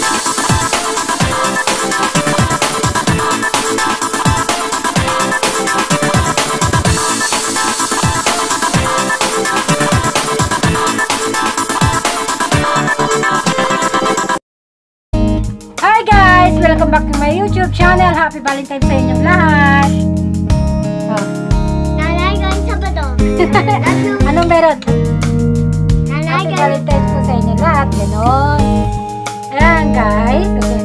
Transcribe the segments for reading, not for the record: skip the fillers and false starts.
Welcome back to my YouTube channel. Happy Valentine's sa inyong lahat. Oh. Nanay, gawin sa ba to? Anong meron? Nanay, Happy Valentine's po sa inyong lahat. Ganon. Ayan guys. Okay.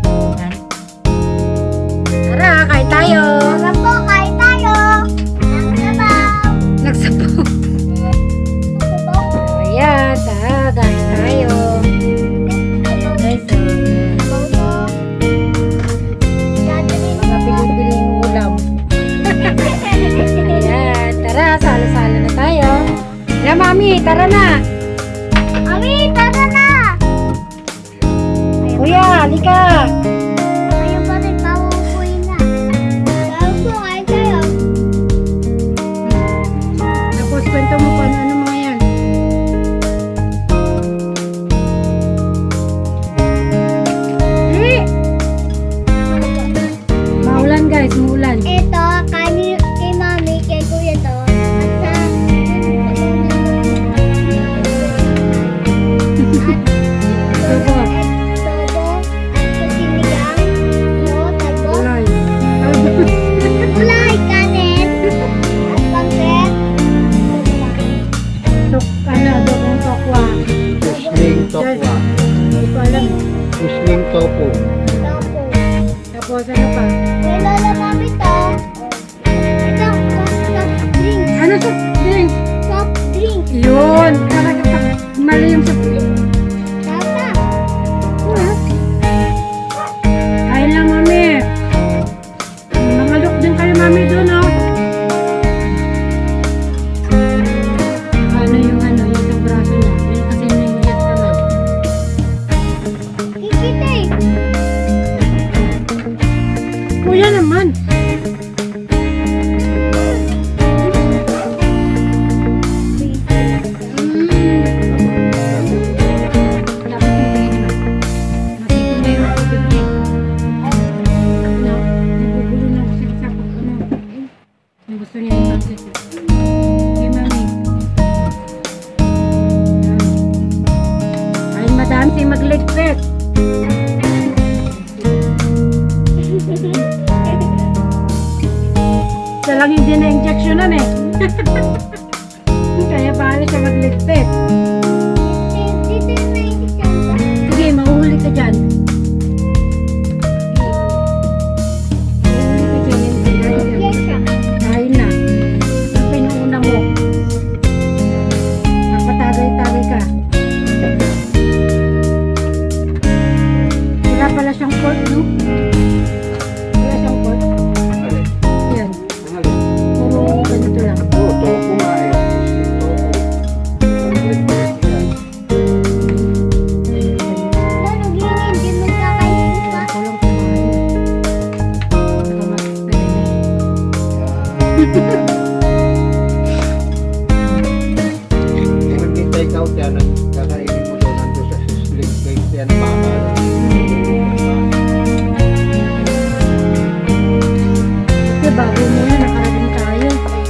Tara, kain tayo. Tara po, kain tayo. Nagsabaw. Nagsabaw. Ayan, tara, kain tayo. Ya, Mami, tara na. Mami, tara na. Kuya, halika. Ayaw pa rin, pauupuin na. Ayaw po, kain tayo. Tapos, kwento mo pa ano mga yan. Maulan guys, maulan. Ito, kay Mami, kay Kuya to. Tokwa. Ito alam. Musling tofu. Tapos ano pa? May lola Mami to. Ito, soft drink. Ano soft drink? Soft drink. Yun. Mali yung soft drink. Tata. Kain lang, Mami. Mangalok din kayo, Mami, doon, oh. Ano yung sa braso niya? Yun kasi nangyayat naman. Kikita eh. Kuya naman. Gusto niya yung pansit. Okay, Mami. Ay, madam, si magligpit. Siya lang hindi na-injectionan eh. Kaya paano siya magligpit. Dito yung naiintindihan ka. Sige, mahuhuli ka dyan. Yes, siya. Kain na. Ang pinuuna mo. Napatagay-tagay ka. Wala pala siyang pork, no? Wala siyang pork. Yan. Puro ganito lang. Tofu nga eh. Musling tofu. Ano, gini, hindi mo kakaisip pa. Kulong sa mga ano. Kung nag-take out yan, kakainin mo doon nandun sa sling place yan, bakal. Kasi bago muna nakarating tayo.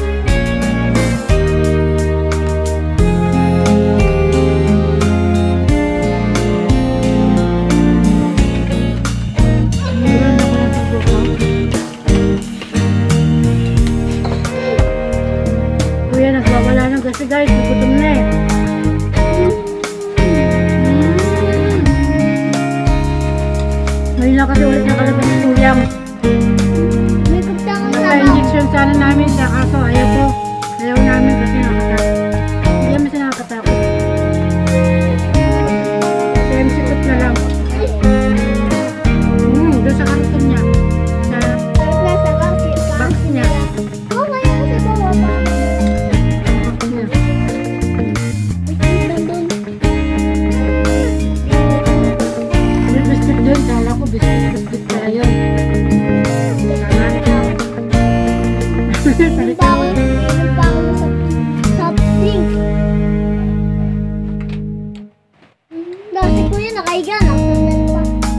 Kuya, nagwawala na kasi guys, nagutom na eh. Ngayon lang kasi ulit nakalabas si Kuya. May kaptang ang sabaw. Naka-injection sana namin siya, kaso ayaw ko. Ayaw namin kasi nakakatakot. Hindi naman siya nakakatakot. Kaya sikot na lang. Doon sa karton niya. Sa Nasa kasi, box niya. oh, kaya ko sa bawa pa. Box niya. Doon. May biscuit doon. Kala ko biscuit pala yun. Inom pa ako sa soft drink. Si Kuya nakahiga, nakasandal pa.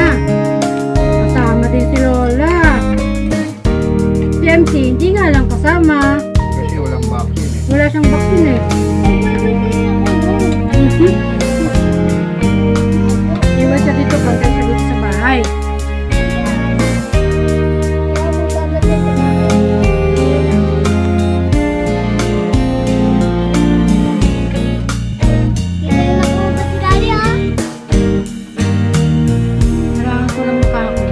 Kasama din si Lola. Si MC, hindi nga lang kasama. Kasi walang vaccine eh. Wala siyang vaccine eh. Iwan siya dito pagka siya dito sa bahay. Kailangan ko ng mukha ko.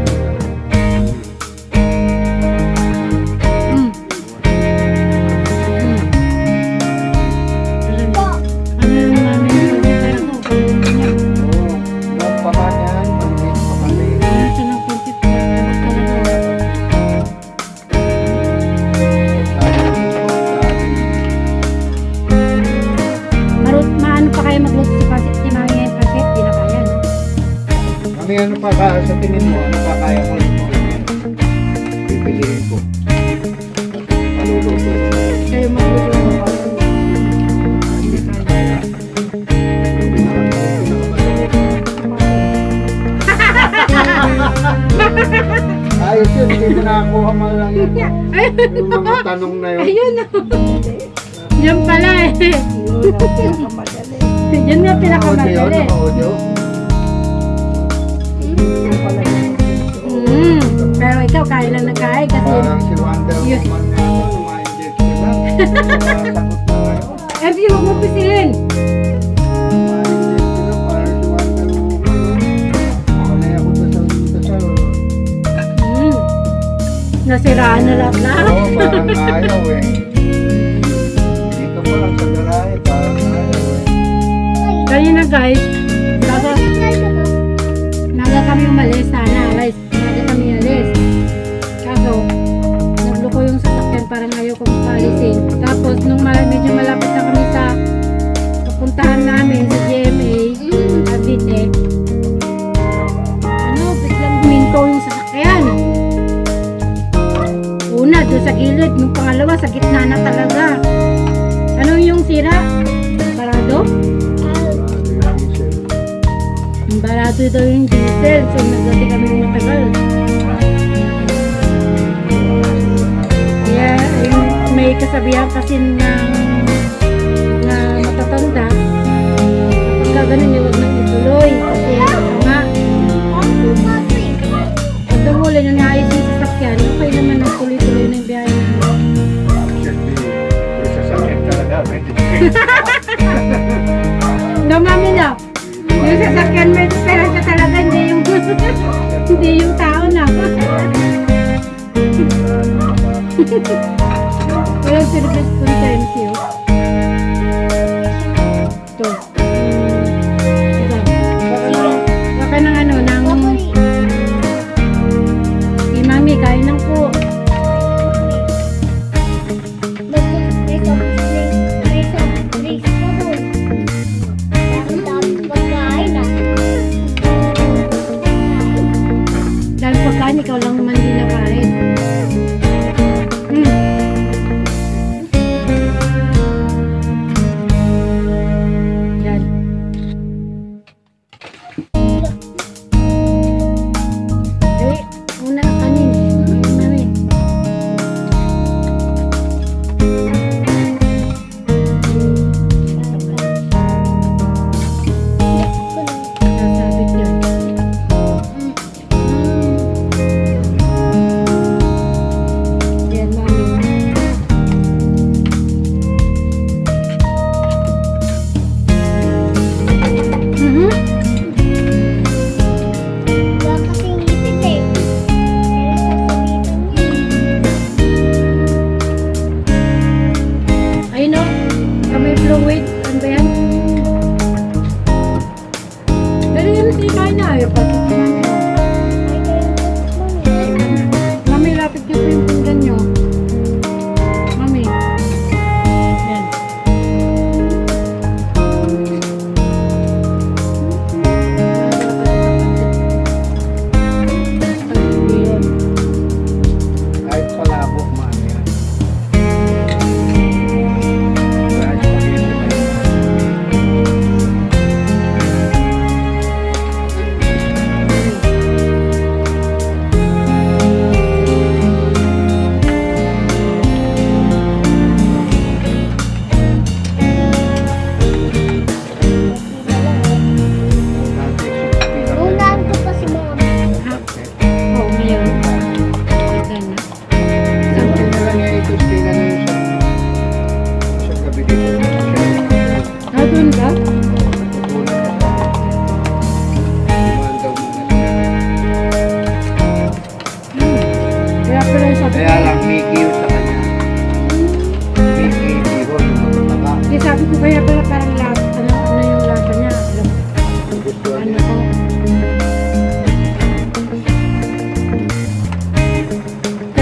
Ano yung namin yung computer ko? Oo. Yung pamanyan, maliit pa kami. Ano siya ng computer? Maano pa kayo magluto si Pasit? Si Mami ngayon Pasit? Di na kaya, no? Mami, ano pa ka sa tingin mo? Ano pa kaya mo rin mo? Pipiliin ko. Maluluto. Kayo magluto ng mga hindi kaya. Ayos yun, hindi mo nakakuha man lang yun. Yung mga tanong na yun. Ayun, yan pala eh. Yan nga pinakamadali. Audio. Pero ikaw kaya lang nagkaya kasi Parang si Wonder Yes. Woman nga ako, ma-inject sila. Sagot na ngayon. MC, huwag mo pisilin. Ma-inject sila, parang si Wonder Woman. Makalay ako dasal. Nasiraan na lahat na. Oo, parang ayaw eh. Dito pa lang sa garahe, parang ayaw eh. Kanina guys, naga kami umalis sana, guys. Naga kami umalis. Kaso, nagloko yung sasakyan, parang ayaw ko paalisin. Tapos, nung medyo malapit na kami sa papuntahan namin sa GMA, Cavite, biglang huminto yung sasakyan. Una, doon sa gilid. Yung pangalawa, sa gitna na talaga. Ano yung sira? Barado? Barado daw yung diesel. So, nagdati kami ng matagal. Kaya, may kasabihan kasi na matatanda. Kapag ka ganun, huwag nang ituloy. Kasi, nga, pag tumuli na naayos yung sasakyan, okay naman ang tuloy-tuloy na yung biyahe namin. Actually, sasakyan talaga. No, mami, no. Yung sasakyan may diferensya talaga, hindi yung hindi yung tao na. Walang service kung sa MCO. Ito. Baka ng ano, ng si mami, kain lang po. Dahil pagkain, ikaw lang naman din nakain. Yan. Una kanin. Mami. Sasabit yan.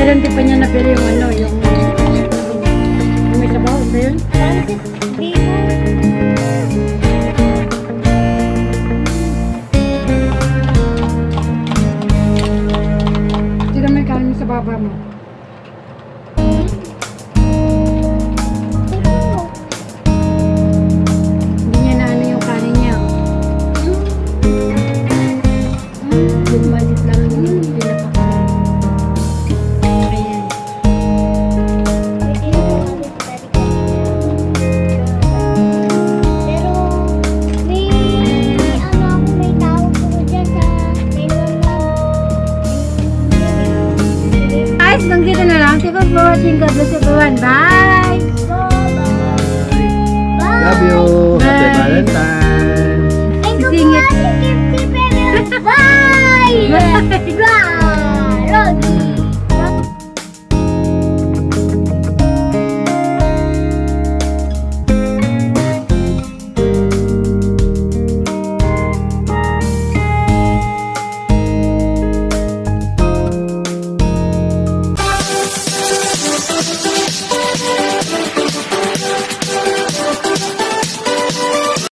kailan di pa niya nabili yung ano, yung may sabaw ba yun? Francis Bimo. Hindi na may kanin sa baba mo. Hindi niya na ano yung kanin niya. Bumalik lang yung pinapakain. Ayan. Pero may ano ako, may tao po dyan sa 911. Guys, nang dito na lang. Thank you for watching. God bless everyone. Bye! Love you. Happy Bye. Valentine's. Thank you for Sing it. watching. Keep, keep, Bye!